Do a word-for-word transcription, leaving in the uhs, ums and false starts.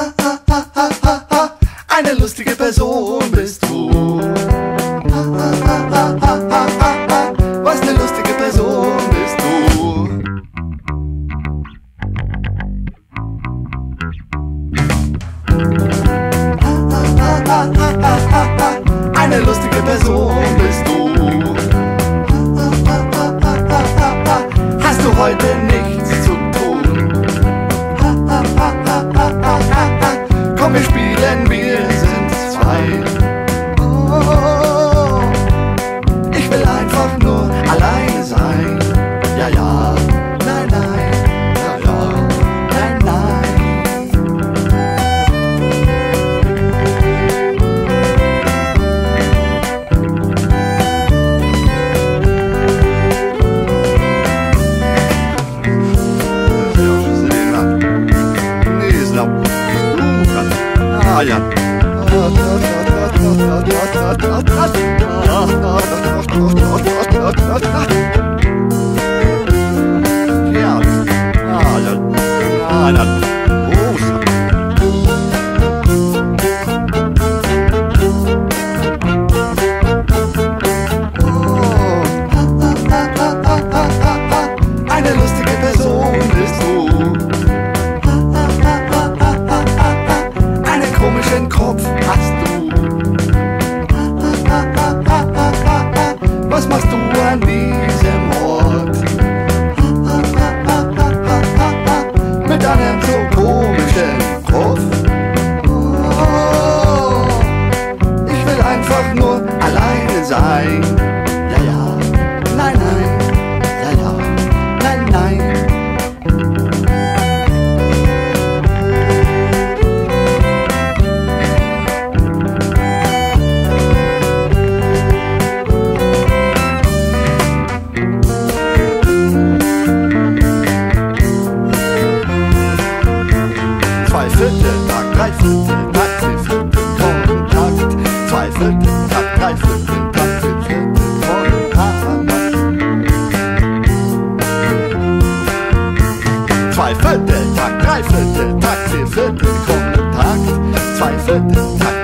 Eine lustige Person bist du. Was eine lustige Person bist du. Eine lustige Person bist du. Hast du heute nichts zu tun? Komm, wir spielen, wir sind zwei. Oh, ich will einfach nur alleine sein. Ja, ja, nein, nein, ja, ja, nein, nein. Ah ja. Ja. Ah ja. Ah ja. Rosa. Eine lustige Person bist du. Komischen Kopf hast du. Was machst du an diesem Ort? Mit einem so komischen Kopf. Oh, ich will einfach nur alleine sein. Ja, ja, nein, nein, ja, ja, nein, nein. Zwei Viertel Tag, drei Viertel Tag, vier Viertel Kontakt. Zwei Viertel Tag, drei Viertel Tag, vier Viertel Kontakt. Zwei Viertel Tag, drei Viertel Tag, vier Viertel Kontakt. Zwei Viertel Tag.